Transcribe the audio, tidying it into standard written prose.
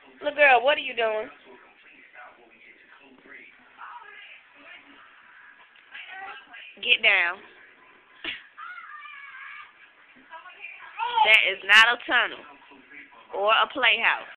Little girl, what are you doing? Get down. That is not a tunnel or a playhouse.